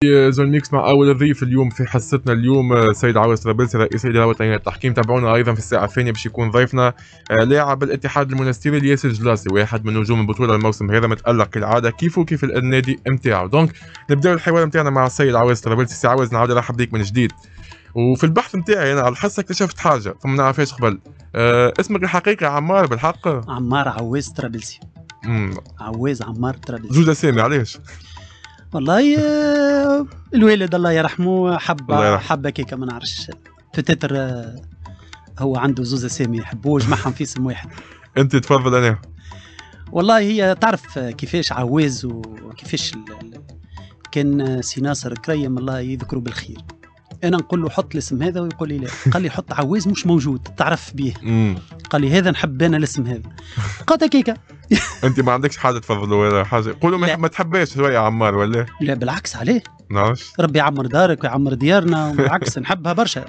زون ميكس مع اول ضيف اليوم في حصتنا اليوم سيد عاوز طرابلسي رئيس اداره التحكيم. تابعونا ايضا في الساعه الثانيه باش يكون ضيفنا لاعب الاتحاد المنستيري ياسر جلاسي، واحد من نجوم البطوله الموسم هذا، متالق كالعاده كيف النادي نتاعو. دونك نبداو الحوار نتاعنا مع السيد عاوز طرابلسي. سي عاوز نعاود نرحب بك من جديد. وفي البحث نتاعي انا على الحصه اكتشفت حاجه فما نعرفهاش قبل. اسمك الحقيقي عمار بالحق؟ عمار عواز طرابلسي. عواز عمار طرابلسي. زوج اسامي علاش؟ والله الوالد الله يرحمه حب هيك ما نعرفش، بتتر هو عنده زوز اسامي يحبوه جمعهم في اسم واحد. انت تفضل. انا والله هي تعرف كيفاش عواز وكيفاش كان سي ناصر كريم الله يذكره بالخير، انا نقول له حط الاسم هذا ويقول لي لا، قال لي حط عواز مش موجود تعرف به. قال لي هذا نحب انا الاسم هذا، قلت كيكا. انت ما عندكش حاجه تفضلوا ولا حاجه؟ قولوا ما تحباش شويه عمار ولا لا؟ بالعكس عليه نعرفش، ربي يعمر دارك ويعمر ديارنا، وبالعكس نحبها برشا.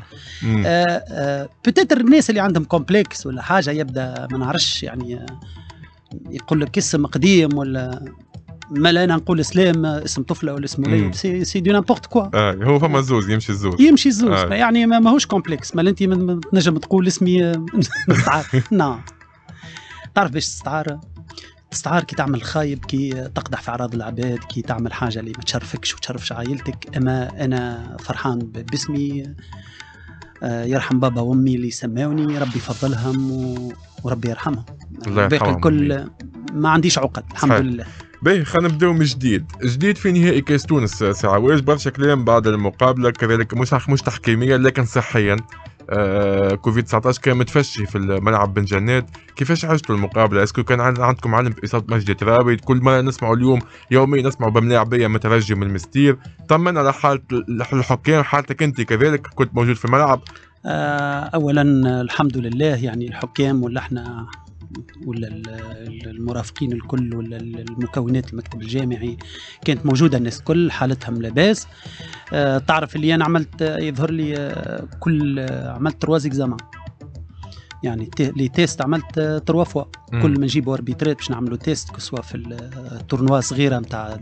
بتتر الناس اللي عندهم كومبلكس ولا حاجه يبدا ما نعرفش يعني يقول لك اسم قديم ولا ما لا انا نقول اسلام اسم طفله ولا اسم وليد سي دو نامبورت كوا. هو فما زوز يمشي الزوز يعني ماهوش كومبلكس. ما انت تنجم تقول اسمي نعم. تعرف باش تستعار كي تعمل خايب، كي تقدح في اعراض العباد، كي تعمل حاجه اللي ما تشرفكش وتشرفش عائلتك. اما انا فرحان باسمي، يرحم بابا وامي اللي سماوني، ربي يفضلهم وربي يرحمهم. باقي الكل ما عنديش عقد الحمد لله. باهي خلينا نبداو من جديد في نهائي كاس تونس. سي عواز برشا كلام بعد المقابله، كذلك مش تحكيميا لكن صحيا. كوفيد 19 كان متفشي في الملعب بن جنات. كيفاش عشتوا المقابله؟ اسكو كان عندكم علم باصابه مجدي ترابي؟ كل ما نسمعوا اليوم يوميا نسمعوا بملاعبيه مترجي من المستير. طمنا على حاله الحكام، حالتك انت كذلك كنت موجود في الملعب. اولا الحمد لله، يعني الحكام ولا احنا ولا المرافقين الكل ولا المكونات المكتب الجامعي كانت موجودة، الناس كل حالتهم لاباس. تعرف اللي أنا عملت يظهر لي عملت 3 إكزامان، يعني لي تيست عملت 3 فوا. كل ما نجيبوا أربيترات باش نعملوا تيست كسوا في التورنوا صغيرة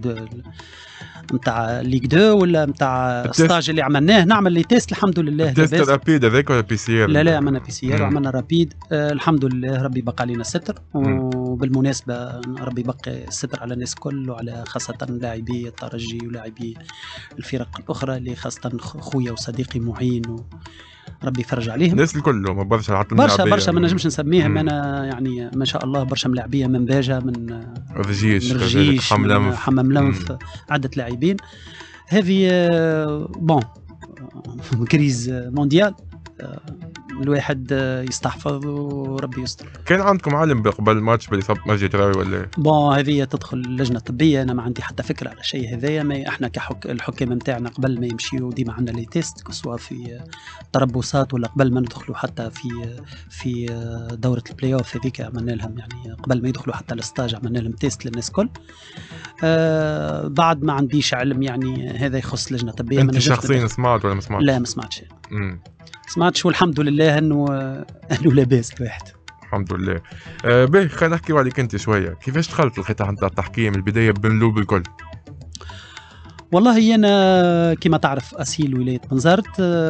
متاع ليغ 2 ولا متاع ستاج اللي عملناه، نعمل لي تيست الحمد لله. تيست رابيد هذاك ولا بي سي ار؟ لا عملنا بي سي ار وعملنا رابيد. الحمد لله ربي بقى علينا الستر. وبالمناسبة ربي بقى الستر على الناس كل، وعلى خاصة لاعبي الترجي ولاعبي الفرق الأخرى اللي خاصة خويا وصديقي معين، ربي يفرج عليهم. الناس الكل حتى برشا ما نجمش نسميهم انا، يعني ما شاء الله برشا ملاعبيه من باجه، من رجيش حمام لنف، عده لاعبين. هذه بون كريز مونديال، الواحد يستحفظ وربي يستر. كان عندكم علم قبل الماتش بالاصابه مجدي تراوي ولا؟ بون هذه تدخل اللجنه الطبيه، انا ما عندي حتى فكره على شيء هذايا. ما احنا الحكام نتاعنا قبل ما يمشيوا ديما عندنا لي تيست، سواء في تربصات ولا قبل ما ندخلوا حتى في دوره البلاي اوف هذيك عملنا لهم، يعني قبل ما يدخلوا حتى الستاج عملنا لهم تيست للناس كل. بعد ما عنديش علم، يعني هذا يخص لجنه طبيه. انت شخصيا سمعت ولا ما سمعتش؟ لا ما سمعتش. سمعتش والحمد لله انه لاباس الواحد الحمد لله. باهي خلينا نحكيو عليك انت شويه. كيفاش دخلت القطاع نتاع التحكيم البدايه بنلوب الكل؟ والله انا كما تعرف اسيل ولايه بنزرت.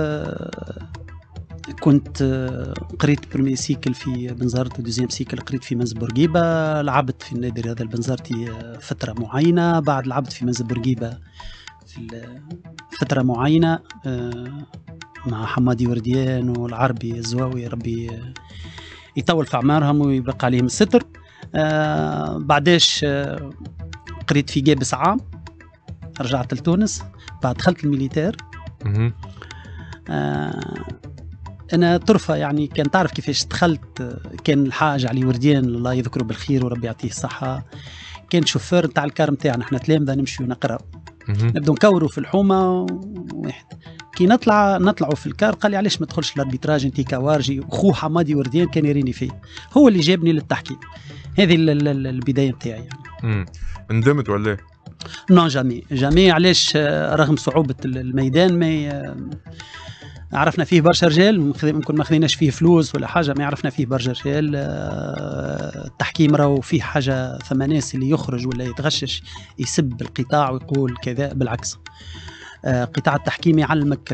كنت قريت بريمي سيكل في بنزرت ودوزيام سيكل قريت في منزل بورقيبه. لعبت في النادي الرياضي البنزرتي فتره معينه، بعد لعبت في منزل بورقيبه في فتره معينه مع حمادي ورديان والعربي الزواوي، ربي يطول في أعمارهم ويبقى عليهم الستر. بعداش قريت في جابس عام، رجعت لتونس، بعد دخلت الميليتير. أنا طرفة يعني كان تعرف كيفاش دخلت. كان الحاج علي ورديان الله يذكره بالخير وربي يعطيه الصحة، كان شوفير نتاع الكار نتاعنا، احنا تلامذة نمشي ونقرأ، نبدو نكوروا في الحومة واحد. كي نطلعوا في الكار قال لي علاش ما تدخلش الاربيتراج انت كوارجي. وخوه حمادي ورديان كان يريني فيه، هو اللي جابني للتحكيم. هذه البدايه نتاعي يعني. ندمت ولا؟ نو جامي. علاش؟ رغم صعوبه الميدان ما عرفنا فيه برشا رجال، ممكن ما خذيناش فيه فلوس ولا حاجه، ما عرفنا فيه برشا رجال. التحكيم راهو فيه حاجه، ثم ناس اللي يخرج ولا يتغشش يسب القطاع ويقول كذا، بالعكس قطاع التحكيم يعلمك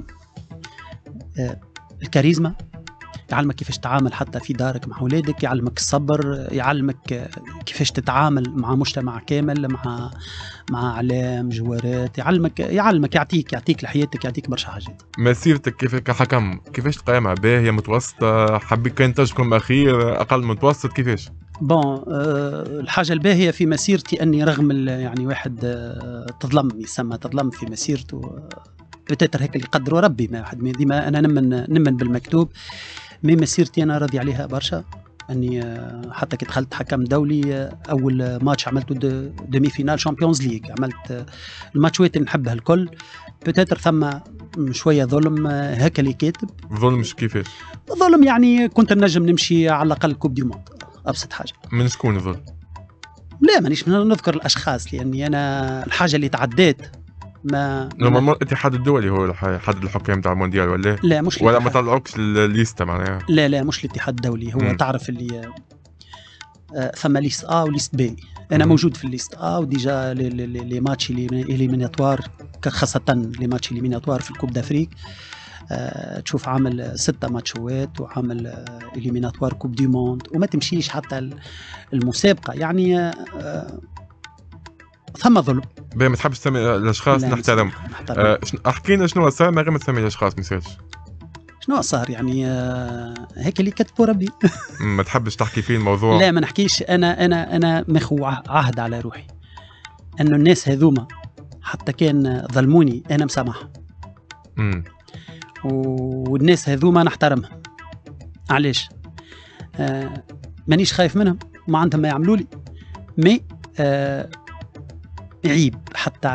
الكاريزما، يعلمك كيفاش تتعامل حتى في دارك مع أولادك، يعلمك الصبر، يعلمك كيفاش تتعامل مع مجتمع كامل، مع اعلام جوارات، يعلمك يعطيك لحياتك، يعطيك برشا حاجات. مسيرتك كيف كحكم كيفاش تقيمها؟ باهية متوسطة؟ حبيت كان تجكم أخير أقل متوسط كيفاش؟ بون الحاجة الباهية في مسيرتي أني رغم يعني واحد تظلم في مسيرته، بتاتر هيك اللي قدروا ربي، ما واحد ديما أنا نمن بالمكتوب. من مسيرتي أنا راضي عليها برشا، أني حتى كي دخلت حكم دولي أول ماتش عملته دمي فينال شامبيونز ليج، عملت الماتشات اللي نحبها الكل. بتاتر ثم شوية ظلم هكا اللي كاتب. ظلم كيفاش؟ ظلم يعني كنت نجم نمشي على الأقل كوب دي موند، أبسط حاجة. من شكون الظلم؟ لا مانيش نذكر الأشخاص، لأني أنا الحاجة اللي تعديت نورمالمون الاتحاد الدولي هو حدد الحكام تاع المونديال ولا؟ لا مش ولا ما طلعوكش الليسته معناها؟ لا مش الاتحاد الدولي، هو تعرف اللي ثم ليست A وليست B. انا موجود في الليست A، وديجا لي ماتش اليميناتوار، خاصه لي ماتش اليميناتوار في الكوب دافريك. تشوف عامل 6 ماتشوات وعامل اليميناتوار كوب دي موند، وما تمشيش حتى المسابقه يعني. ثم ظلم. ما تحبش تسمي الاشخاص؟ نحترم. احكينا شنو صار من غير ما تسمي الاشخاص، ما يصيرش. شنو صار يعني هيك اللي كتبوا ربي. ما تحبش تحكي فيه الموضوع؟ لا ما نحكيش. انا ماخو عهد على روحي انه الناس هذوما حتى كان ظلموني انا مسامحهم، والناس هذوما نحترمهم. علاش؟ مانيش خايف منهم، ما عندهم ما يعملوا لي. مي عيب حتى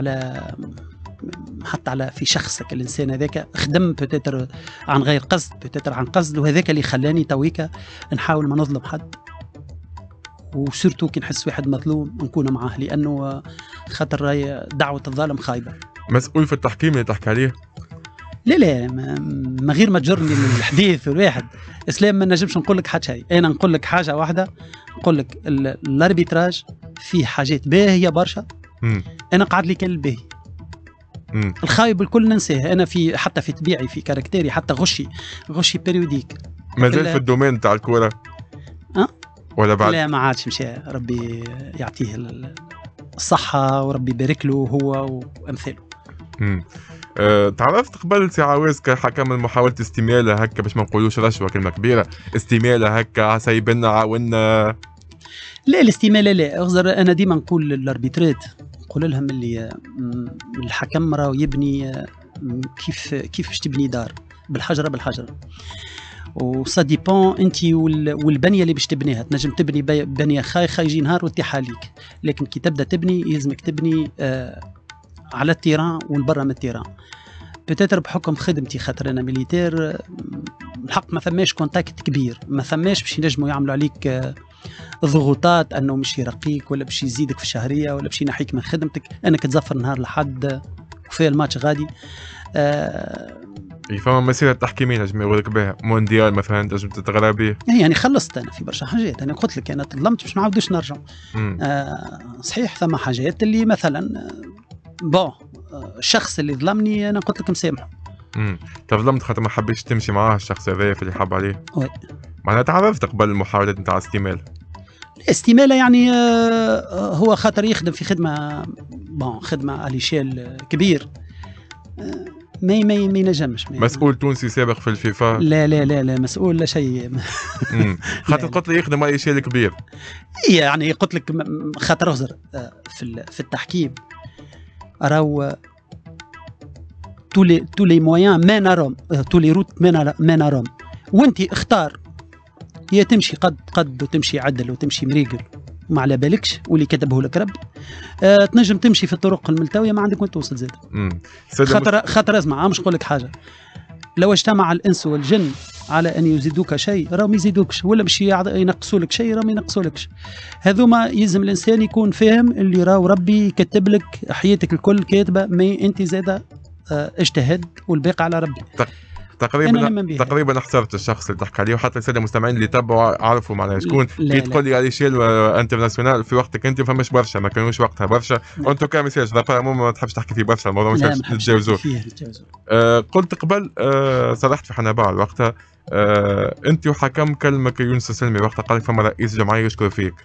على في شخصك الانسان هذاك خدم بتاتر عن غير قصد، بتاتر عن قصد، وهذاك اللي خلاني تويكا نحاول ما نظلم حد، وسورتو كي نحس واحد مظلوم نكون معاه، لانه خاطر دعوه الظالم خايبه. مسؤول في التحكيم اللي تحكي عليه؟ لا ما غير ما تجرني من الحديث الواحد اسلام، ما نجمش نقول لك حتى شيء. انا نقول لك حاجه واحده، نقول لك الاربيتراج فيه حاجات باهيه برشا. انا قاعد لي كان الباهي، الخايب الكل ننساه. انا حتى في طبيعي، في كاركتيري، حتى غشي بيريوديك. مازال في الدومين تاع الكوره؟ ولا بعد؟ لا ما عادش، مشى ربي يعطيه الصحه وربي يبارك له هو وامثاله. تعرفت قبل سي عواز كحكم محاولة استمالة هكا، باش ما نقولوش رشوة كلمة كبيرة، استمالة هكا سايبنا عاونا؟ لا الاستمالة لا، أغزر أنا ديما نقول للأربيترات، نقول لهم اللي الحكم راهو يبني كيف باش تبني دار بالحجرة، وصا ديبون انت والبنيه اللي باش تبنيها. تنجم تبني بنيه خايخه يجي نهار وتطيح عليك، لكن كي تبدا تبني يلزمك تبني على التيران والبرا من التيران. بتاتر بحكم خدمتي، خاطر انا ميليتير، الحق ما ثماش كونتاكت كبير، ما ثماش باش ينجموا يعملوا عليك ضغوطات انه مش يرقيك ولا باش يزيدك في الشهريه ولا باش ينحيك من خدمتك. انا كتزفر نهار لحد وفي الماتش غادي. فما مسيرة تحكيمية نجم يقولك بها مونديال مثلا تنجم تتغرى به؟ يعني خلصت انا في برشا حاجات. انا قلت لك انا تظلمت باش ما نعاودوش نرجع. صحيح ثم حاجات اللي مثلا الشخص اللي ظلمني انا قلت لك مسامحه. تظلمت خاطر ما حبيتش تمشي معاه الشخص هذايا في اللي حاب عليه؟ وي. معناها تعرفت قبل المحاولات نتاع استمال؟ لا استمالة يعني هو خاطر يخدم في خدمة على شيل كبير، ما ينجمش. مسؤول تونسي سابق في الفيفا؟ لا مسؤول لا شيء. خاطر قلت لي يخدم على شيء كبير. يعني قلت لك خاطر اغزر في التحكيم راهو tous les moyens mènent à Rome، tous les routes mènent à Rome. وانت اختار، هي تمشي قد وتمشي عدل وتمشي مريقل وما على بالكش واللي كتبه لك ربي. تنجم تمشي في الطرق الملتويه ما عندك وين توصل زاد. خاطر اسمع، مش نقول لك حاجه، لو اجتمع الانس والجن على ان يزيدوك شيء راهم ما يزيدوكش، ولا باش ينقصوا لك شيء راهم ما ينقصولكش. هذوما يلزم الانسان يكون فاهم اللي راهو ربي كتب لك حياتك الكل كاتبه، ما انت زاده اجتهد والباقي على ربي. تقريبا اخترت الشخص اللي تحكي عليه، وحتى الساده المستمعين اللي تبعوا عرفوا معناها شكون. كي تقول لي على شيل انترناسيونال في وقتك انت فماش برشا، ما كانوش وقتها برشا. وانتو كان ميساج ما تحبش تحكي فيه برشا، الموضوع مش نتجاوزوه. قلت قبل صرحت في حنابال وقتها انت وحكم كلمه يونس السلمي وقتها قال لك فما رئيس جمعيه يشكر فيك.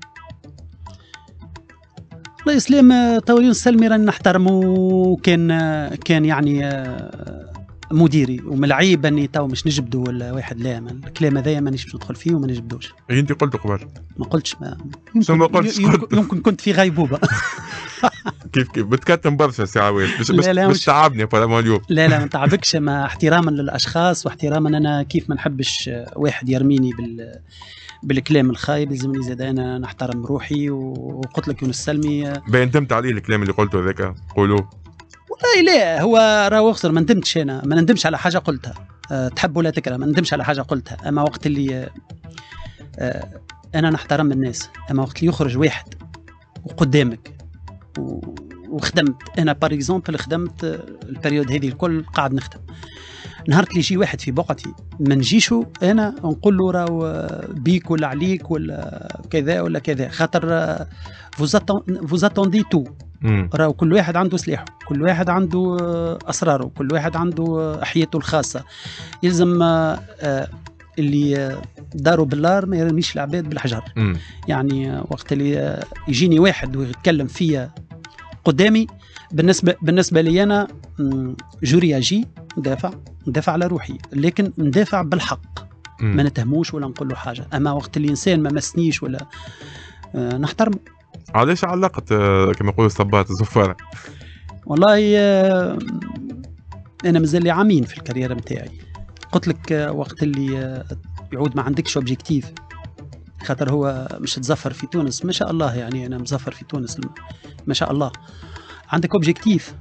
الله يسلم. تو يونس السلمي راني نحترمه، كان يعني مديري، ومن العيب اني تو مش نجبدو ولا واحد. لا، الكلام هذايا مانيش باش ندخل فيه وما نجبدوش. انت قلت قبل؟ ما قلتش. يمكن كنت في غيبوبه. كيف بتكتم برشا ساعات باش تعبني اليوم. لا ما نتعبكش، ما احتراما للاشخاص واحتراما انا كيف ما نحبش واحد يرميني بالكلام الخايب، لازمني زاد انا نحترم روحي. وقلت لك يونس السلمي ندمت عليه الكلام اللي قلته ذاك قولوه. والله لا، هو راهو اخسر. ما ندمتش، انا ما ندمش على حاجه قلتها. تحب ولا تكره، ما ندمش على حاجه قلتها. اما وقت اللي انا نحترم الناس، اما وقت اللي يخرج واحد وقدامك وخدمت انا بار اكزومبل، خدمت البريود هذه الكل قاعد نخدم. نهار اللي يجي واحد في بقعتي ما نجيشو انا نقول له راهو بيك ولا عليك ولا كذا ولا كذا، خاطر فوز اتوندي تو. راهو كل واحد عنده سلاحه، كل واحد عنده اسراره، كل واحد عنده حياته الخاصه. يلزم اللي داروا بالنار ما يرميش العباد بالحجر. يعني وقت اللي يجيني واحد ويتكلم فيا قدامي، بالنسبه لي انا جورياجي ندافع على روحي، لكن ندافع بالحق. ما نتهموش ولا نقول له حاجه. اما وقت اللي انسان ما مسنيش ولا نحترمه. علاش علقت كما يقولوا الصبات الزفاره؟ والله انا مازال لي عامين في الكارير نتاعي. قلت لك وقت اللي يعود ما عندكش اوبجيكتيف، خاطر هو مش تزفر في تونس ما شاء الله، يعني انا مزفر في تونس ما شاء الله. عندك اوبجيكتيف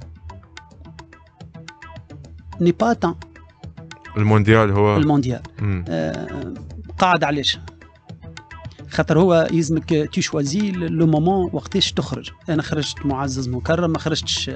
ني با تان المونديال، هو المونديال. قاعد علاش؟ خاطر هو يلزمك تشوازي لو مومون وقتاش تخرج. انا خرجت معزز مكرم، ما خرجتش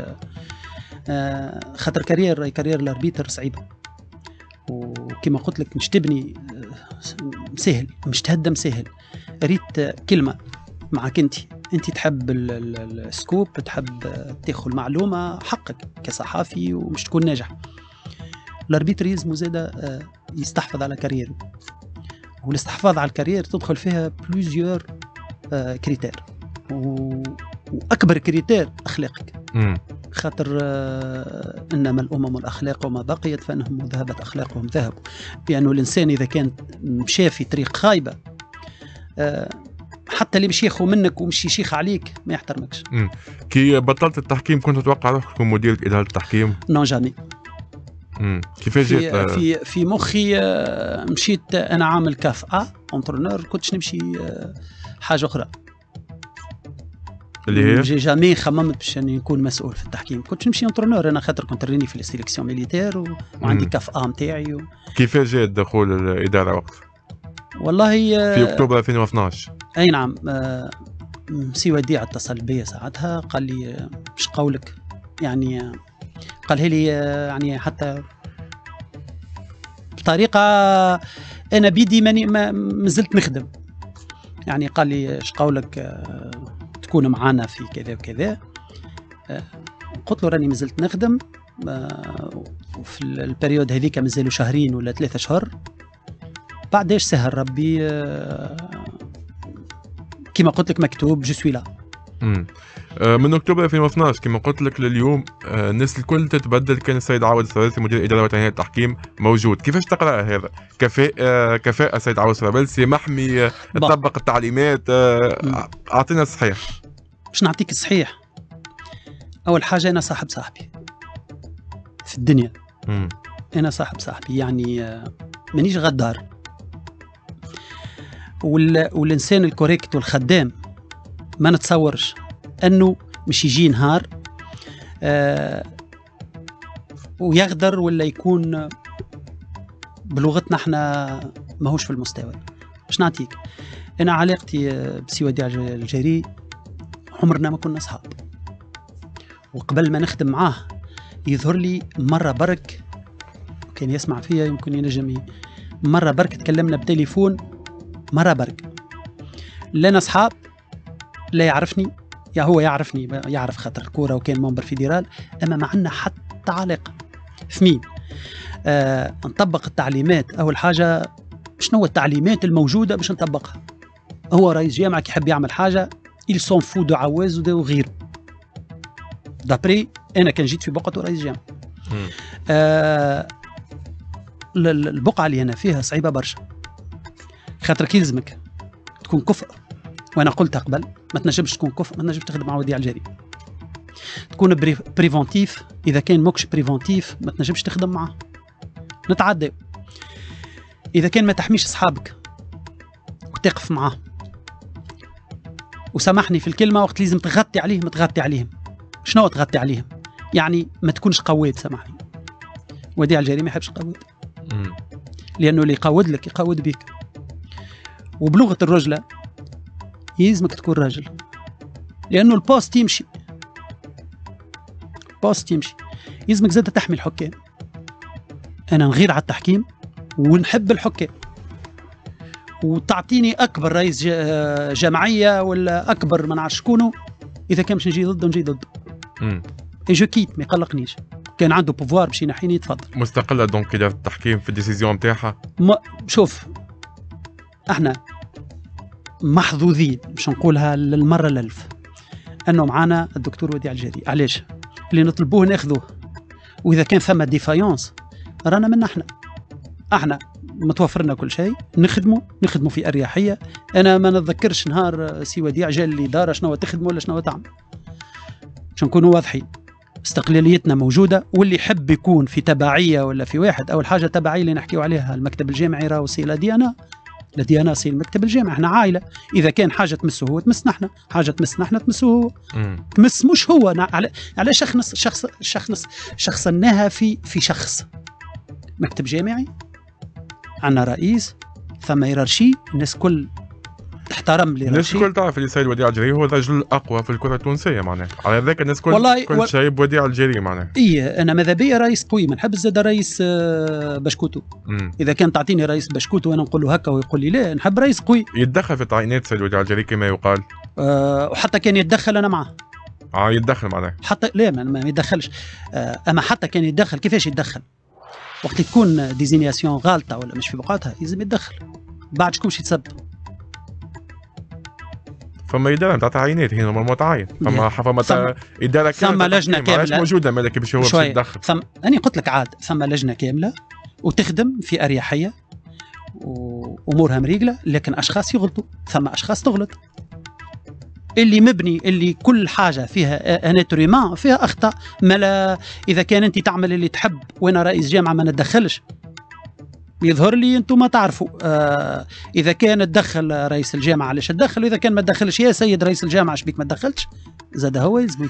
خاطر كارير الاربيتر صعيبه. وكما قلت لك مش تبني سهل، مش تهدم سهل. ريت كلمه معك انت تحب السكوب، تحب تاخذ معلومه حقك كصحافي ومش تكون ناجح. الاربيتر يلزمو زاده يستحفظ على كاريره، والاستحفاظ على الكارير تدخل فيها بلوزيور كريتير، واكبر كريتير اخلاقك. خاطر انما الامم الاخلاق وما بقيت فانهم ذهبت اخلاقهم ذهبوا. لانه الانسان اذا كان مشى في طريق خايبه، حتى اللي باش ياخذ منك ومش يشيخ عليك ما يحترمكش. كي بطلت التحكيم كنت تتوقع روحك تكون مدير اداره التحكيم؟ نو جامي. كيفاش جيت؟ في مخي مشيت انا عامل كاف انترونور، كنتش نمشي حاجه اخرى اللي هي جامي خممت باش اني نكون مسؤول في التحكيم. كنت نمشي انترونور انا، خاطر كنت ريني في السيليكسيون ميليتير وعندي كاف نتاعي كيفاش جاء دخول الاداره وقت؟ والله في اكتوبر 2012. اي نعم. سي وديع اتصل بي ساعتها قال لي مش قولك، يعني قالها لي يعني حتى بطريقه انا بيدي ما زلت نخدم. يعني قال لي ايش قولك تكون معنا في كذا وكذا. قلت له راني ما زلت نخدم، وفي البريود هذيك مازالوا شهرين ولا 3 أشهر. بعداش سهل ربي كما قلت لك مكتوب جو سوي لا. من اكتوبر 2012 كما قلت لك لليوم الناس الكل تتبدل. كان السيد عوض السرابلسي مدير اداره وطنيه التحكيم موجود. كيفاش تقرا هذا؟ كفاءه السيد عوض السرابلسي محمي، تطبق التعليمات؟ اعطينا الصحيح. باش نعطيك الصحيح، اول حاجه انا صاحبي في الدنيا. انا صاحبي يعني مانيش غدار. والانسان الكوريكت والخدام ما نتصورش انه مش يجي نهار ويغدر ولا يكون بلغتنا احنا ماهوش في المستوى. باش نعطيك انا علاقتي بسي وديع الجري عمرنا ما كنا اصحاب، وقبل ما نخدم معاه يظهر لي مره برك كان يسمع فيها يمكن ينجم مرة برك تكلمنا بتليفون، مرة برك لنا أصحاب، لا يعرفني يا هو يعرفني، يعرف خاطر الكورة وكان منبر فيدرال، أما ما عندنا حتى علاقة. ثمين نطبق التعليمات. أول حاجة شنو التعليمات الموجودة باش نطبقها. هو رئيس جامعة يحب يعمل حاجة il s'en fout de عواز وغيره. دابري أنا كان جيت في بقعة رئيس جامعة، البقعة اللي أنا فيها صعيبة برشا، خاطر كي يلزمك تكون كفء، وأنا قلتها قبل ما تنجمش تكون كفء، ما تنجمش تخدم مع وديع الجريمة. تكون بريفونتيف، إذا كان موكش بريفونتيف ما تنجمش تخدم معه، نتعدى. إذا كان ما تحميش أصحابك وتقف معاه، وسامحني في الكلمة، وقت لازم تغطي عليهم تغطي عليهم. شنو تغطي عليهم؟ يعني ما تكونش قواد، سامحني. وديع الجريمة ما يحبش قواد، لأنه اللي يقود لك يقود بيك. وبلغة الرجلة يلزمك تكون راجل، لأنه البوست يمشي، بوست يمشي. يلزمك زاد تحمي الحكام. أنا نغير على التحكيم ونحب الحكام، وتعطيني أكبر رئيس جمعية ولا أكبر ما نعرف شكونه، إذا كان باش نجي ضده نجي ضده. جو كيت ما يقلقنيش، كان عنده بوفوار باش ينحيني يتفضل. مستقلة دونك إدارة التحكيم في الديسيزيون نتاعها. شوف احنا محظوظين باش نقولها للمرة الألف أنه معنا الدكتور وديع الجري. علاش؟ اللي نطلبوه ناخذوه، وإذا كان ثم ديفايونس رانا من احنا متوفرنا كل شيء، نخدموا في أريحية. أنا ما نتذكرش نهار سي وديع جا الإدارة شنو تخدموا ولا شنو تعمل، باش نكونوا واضحين. استقلاليتنا موجودة، واللي يحب يكون في تبعية ولا في واحد، أول حاجة تبعية اللي نحكيو عليها المكتب الجامعي راهو سي لا ديانا سي المكتب الجامعي. احنا عائلة، إذا كان حاجة تمسه هو تمسنا احنا، حاجة تمسنا احنا تمسه هو. تمس مش هو على شخصناها في شخص. مكتب جامعي، عندنا رئيس، ثم هيرارشي، الناس كل تحترم لي. الناس الكل تعرف اللي سيد وديع الجري هو الرجل الاقوى في الكره التونسيه، معناها على ذاك الناس كل شيء بوديع الجري معناها. انا ماذا بيا رئيس قوي، ما نحب زاد رئيس بشكوتو. اذا كان تعطيني رئيس بشكوتو وانا نقول له هكا ويقول لي لا، نحب رئيس قوي يتدخل في تعيينات سيد وديع الجري كما يقال. وحتى كان يتدخل انا معه. يتدخل معناها، حتى لا ما يتدخلش. اما حتى كان يتدخل، كيفاش يتدخل؟ وقت تكون ديزينياسيون غالطه ولا مش في بقعتها لازم يتدخل. بعد شكون باش يتسبب؟ فما إدارة نتاع تعيينات هنا متعين، فما إدارة ثم لجنة كاملة موجودة مالك باش هو باش يتدخل. أنا قلت لك عاد ثم لجنة كاملة وتخدم في أريحية وأمورها مريقلة، لكن أشخاص يغلطوا، ثم أشخاص تغلط. اللي مبني، اللي كل حاجة فيها اناتوريما فيها أخطاء. ملا إذا كان أنت تعمل اللي تحب وأنا رئيس جامعة ما نتدخلش، يظهر لي انتم ما تعرفوا. اذا كان تدخل رئيس الجامعه علاش تدخل، واذا كان ما تدخلش يا سيد رئيس الجامعه اش بيك ما تدخلتش. زاد هو لازم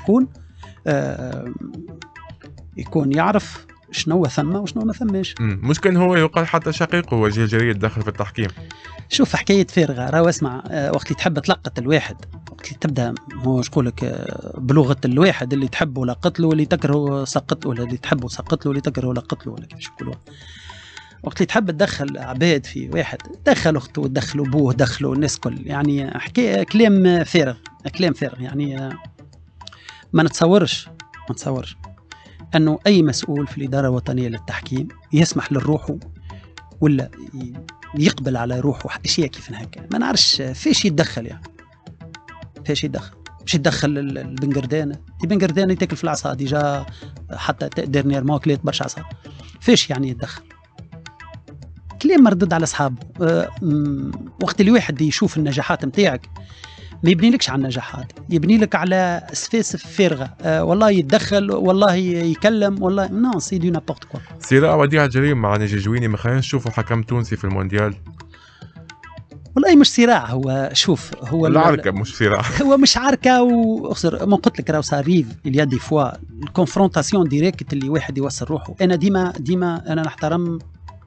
يكون يعرف شنو ثم وشنو ما ثماش. مش كان هو يقال حتى شقيقه وجه الجري يتدخل في التحكيم. شوف حكايه فارغه، راهو اسمع. وقت اللي تحب تلقط الواحد، وقت اللي تبدا هو شقول لك بلغه الواحد، اللي تحبه لقط له، واللي تكرهه سقط له، ولا اللي تحبه سقط له، واللي تكرهه لقط له، ولا كيفاش يقولوها. وقت اللي تحب تدخل عباد في واحد، دخل اخته ودخلوا ابوه، دخلوا الناس كل، يعني حكايه كلام فارغ، كلام فارغ. يعني ما نتصورش انه اي مسؤول في الاداره الوطنيه للتحكيم يسمح لروحه ولا يقبل على روحه اشياء كيف هكا. ما نعرفش فاش يتدخل، يعني فاش يتدخل؟ باش يتدخل البنقردانه؟ البنقردانه يتاكل في العصا ديجا، حتى ديرنييرمون كليت برشا عصا. فاش يعني يتدخل؟ كلام مردد على اصحابه. وقت اللي واحد يشوف النجاحات نتاعك ما يبني لكش على النجاحات، يبني لك على سفاسف فارغه. والله يتدخل، والله يكلم، والله نو سي دو نابورت كوا. صراع وديع الجري مع ناجي جويني، ما خلينا نشوفوا حكم تونسي في المونديال. والله مش صراع، هو شوف هو العركه مش صراع. هو مش عركه. واخسر ما قلت لك راهو ساريف اليد دي فوا الكونفرونتاسيون ديريكت اللي واحد يوصل روحه. انا ديما انا نحترم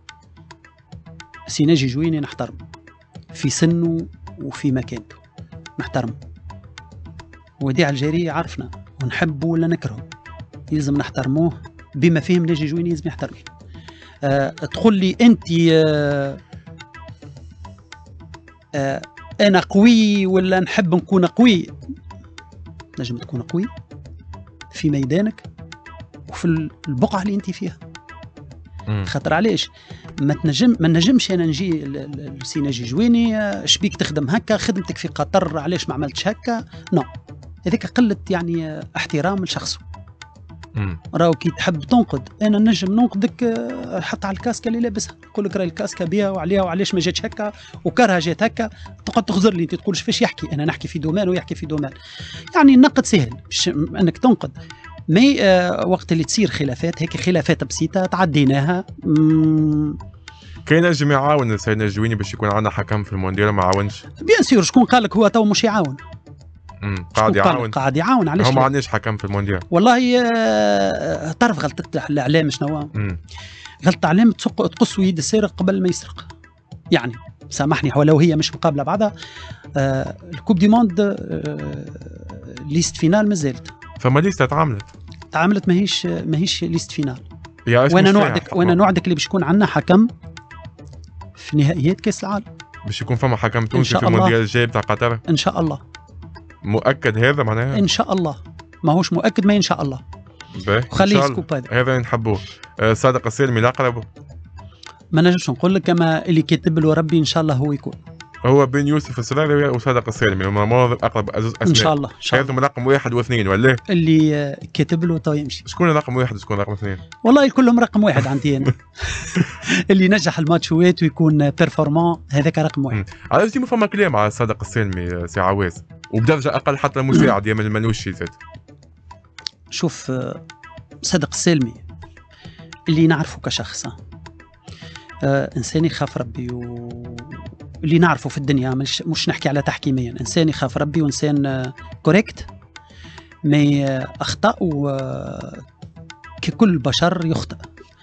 سي ناجي جويني، نحترم في سنه وفي مكانته، نحترم. وديع الجري عرفنا ونحبه ولا نكرهه، يلزم نحترموه بما فيهم ناجي جويني يلزم يحترم. تقول لي انت انا قوي ولا نحب نكون قوي. نجم تكون قوي في ميدانك وفي البقعه اللي انت فيها. خاطر علاش ما نجمش انا نجي لسي ناجي جويني شبيك تخدم هكا، خدمتك في قطر علاش ما عملتش هكا؟ نو، هذيك قله يعني احترام لشخصه. راهو كي تحب تنقد انا نجم ننقدك حتى على الكاسكه اللي لابسها، نقول لك راهي الكاسكه بها وعليها وعلاش ما جاتش هكا وكرها جات هكا، تقعد تخزر لي انت تقول فاش يحكي، انا نحكي في دومان ويحكي في دومان. يعني النقد سهل انك تنقد، مي وقت اللي تصير خلافات هيك خلافات بسيطه تعديناها. كاين نجم يعاون السيد الجويني باش يكون عندنا حكم في المونديال ما عاونش؟ بيان سور، شكون قال لك هو تو مش يعاون؟ قاعد يعاون علاش هو ما عندناش حكم في المونديال؟ والله تعرف غلطة الاعلام شنو؟ غلطة الاعلام تقصوا يد السارق قبل ما يسرق. يعني سامحني ولو هي مش مقابله بعضها، الكوب دي موند ليست فينال مازالت. فما ليست تعاملت ماهيش ليست فينال. وانا نوعدك اللي باش يكون عندنا حكم في نهائيات كاس العالم، باش يكون فما حكم تونسي في المونديال الجاي بتاع قطر ان شاء الله. مؤكد هذا معناها؟ ان شاء الله، ماهوش مؤكد، ما ان شاء الله. خليه يسكوب هذا نحبوه. صادق السالمي الاقرب؟ ما نجمش نقول لك، كما اللي كاتب له ربي ان شاء الله هو يكون. هو بين يوسف السراوي وصادق السالمي هما مواضيع اقرب اسماء ان شاء الله. هذوما رقم 1 و2 ولا؟ اللي كاتب له تو يمشي. شكون رقم 1 وشكون رقم 2؟ والله كلهم رقم 1 عندي انا. اللي نجح الماتشوات ويكون بيرفورمون هذاك رقم 1. علاش ديما فما كلام على صادق السالمي سي عواز، وبدرجه اقل حتى المساعد يامن المنوشي زاد؟ شوف صادق السالمي اللي نعرفه كشخص انسان يخاف ربي، واللي نعرفه في الدنيا مش نحكي على تحكيميا، انسان يخاف ربي وانسان كوريكت، ما اخطا ككل بشر يخطئ.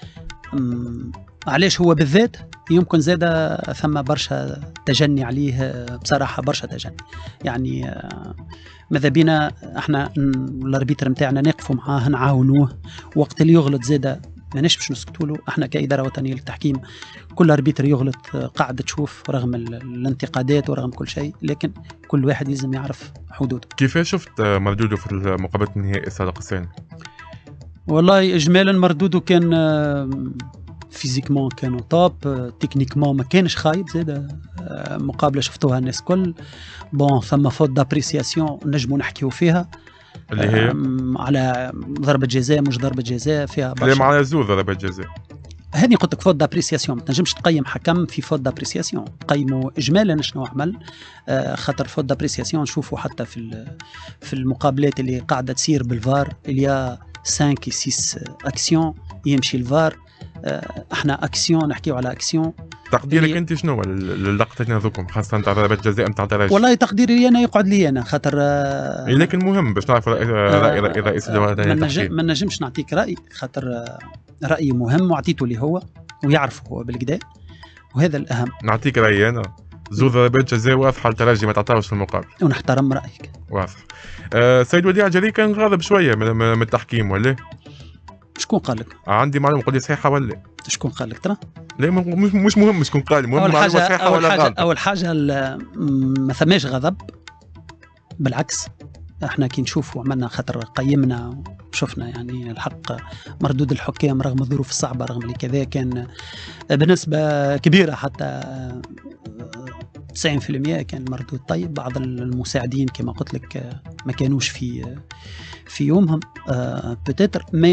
علاش هو بالذات يمكن زاد ثم برشا تجني عليه، بصراحه برشا تجني. يعني ماذا بينا احنا الاربيتر نتاعنا نقفوا معاه نعاونوه، وقت اللي يغلط زاد ماناش باش نسكتوا له. احنا كاداره وطنيه للتحكيم كل اربيتر يغلط قاعد تشوف رغم الانتقادات ورغم كل شيء، لكن كل واحد لازم يعرف حدوده. كيفاش شفت مردوده في مقابله النهائي صادق السالمي؟ والله اجمالا مردوده كان فيزيكمون كانوا توب، تكنيكمون ما كانش خايب زاد. مقابله شفتوها الناس كل بون، ثم فوت دابريسياسيون نجموا نحكيو فيها اللي هي على ضربه جزاء مش ضربه جزاء فيها برشا. لا معناها زوز ضربه جزاء. هذه قلت لك فوت دابريسياسيون، ما تنجمش تقيم حكم في فوت دابريسياسيون، تقيموا اجمالا شنو عمل. خاطر فوت دابريسياسيون نشوفوا حتى في المقابلات اللي قاعده تصير بالفار اللي 5 6 اكسيون يمشي الفار. احنا اكسيون نحكيو على اكسيون. تقديرك انت شنو اللقطتين هذوكم خاصه تاع ضربات جزاء نتاع الترجي؟ والله تقديري انا يقعد لي انا، خاطر لكن مهم باش نعرف راي رئيس الجمهوريه. ما نجمش نعطيك راي، خاطر رايي مهم وعطيته لي هو ويعرفه هو بالكدا، وهذا الاهم. نعطيك رايي انا، زوز ضربات جزاء واضحه الترجي ما تعطاوش في المقابل، ونحترم رايك. واضح. سيد وديع جري كان غاضب شويه من التحكيم ولا؟ شكون قال لك؟ عندي معلومه، قول لي صحيحه ولا؟ شكون قال لك ترى؟ لا مش مهم شكون قال، المهم معلومه صحيحه ولا غلط. اول حاجه ما ثماش غضب، بالعكس احنا كي نشوفوا عملنا خاطر قيمنا وشفنا يعني الحق مردود الحكام رغم الظروف الصعبه، رغم اللي كذا كان بنسبه كبيره حتى 90% كان مردود طيب. بعض المساعدين كما قلت لك ما كانوش في يومهم بوتيتر، ما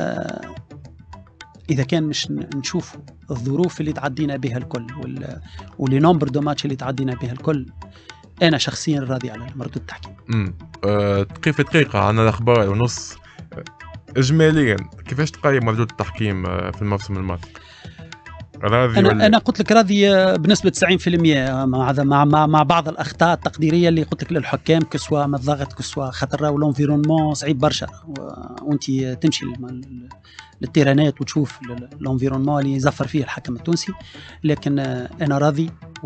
اذا كان مش نشوف الظروف اللي تعدينا بها الكل واللي نمبر دو ماتش اللي تعدينا بها الكل، انا شخصيا راضي على مردود التحكيم. دقيقه دقيقه عن الاخبار ونص. اجماليا كيفاش تقيم مردود التحكيم في الموسم الماضي؟ راضي انا قلت لك راضي بنسبه 90% مع بعض الاخطاء التقديريه اللي قلت لك للحكام، كسوا من الضغط كسوا خاطر راهو لونفيرونمون صعيب برشا، وانت تمشي للتيرانات وتشوف لونفيرونمون اللي يزفر فيه الحكم التونسي. لكن انا راضي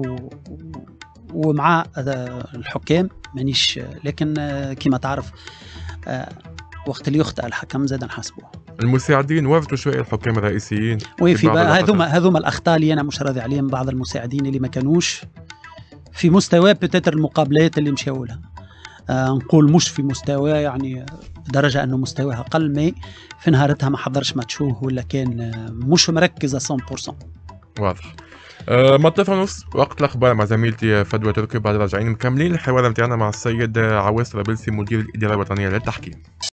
ومع الحكام مانيش، لكن كما تعرف وقت اللي يخطئ الحكم زاد نحاسبوه. المساعدين ورثوا شويه الحكام الرئيسيين وفي بعض بقى اللقطات. هذوما الاخطاء اللي انا مش راضي عليهم، بعض المساعدين اللي ما كانوش في مستوى بتتر المقابلات اللي مشاو لها. نقول مش في مستوى يعني درجة أنه مستواها أقل، ما في نهارتها ما حضرش ماتشوه ولا كان مش مركزة 100%. واضح. منطقة ونص وقت الأخبار مع زميلتي فدوى تركي. بعد راجعين مكملين الحوار متاعنا مع السيد عواس طرابلسي مدير الإدارة الوطنية للتحكيم.